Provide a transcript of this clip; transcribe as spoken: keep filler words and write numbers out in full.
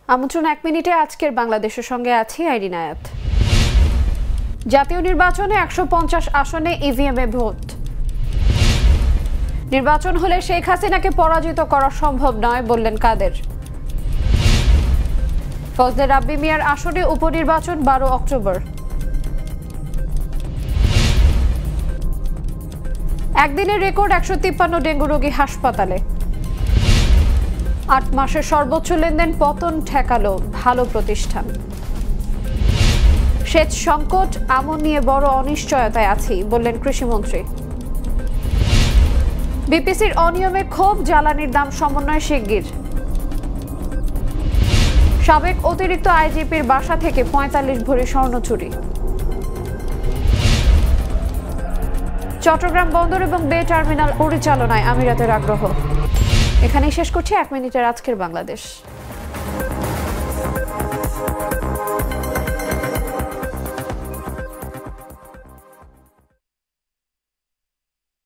আমন্ত্রণ এক মিনিটে আজকের বাংলাদেশের সঙ্গে আছি আইরিন আয়াত। জাতীয় নির্বাচনে একশো পঞ্চাশ আসনে ইভিএমে ভোট। নির্বাচন হলে শেখ হাসিনাকে পরাজিত করা সম্ভব নয় বললেন কাদের। ফজলে রাব্বি মিয়ার আসনে উপনির্বাচন বারো অক্টোবর। একদিনের রেকর্ড একশো তিপ্পান্ন ডেঙ্গু রোগী হাসপাতালে। আট মাসের সর্বোচ্চ লেনদেন পতন ঠেকালো ভালো প্রতিষ্ঠান। সেচ সংকট আমন নিয়ে বড় অনিশ্চয়তায় আছি বললেন কৃষিমন্ত্রী। বিপিসির অনিয়মে ক্ষোভ, জ্বালানির দাম সমন্বয় শিগগির। সাবেক অতিরিক্ত আইজিপির বাসা থেকে পঁয়তাল্লিশ ভরি স্বর্ণ চুরি। চট্টগ্রাম বন্দর এবং বে টার্মিনাল পরিচালনায় আমিরাতের আগ্রহ। এখানেই শেষ করছি এক মিনিটের আজকের বাংলাদেশ।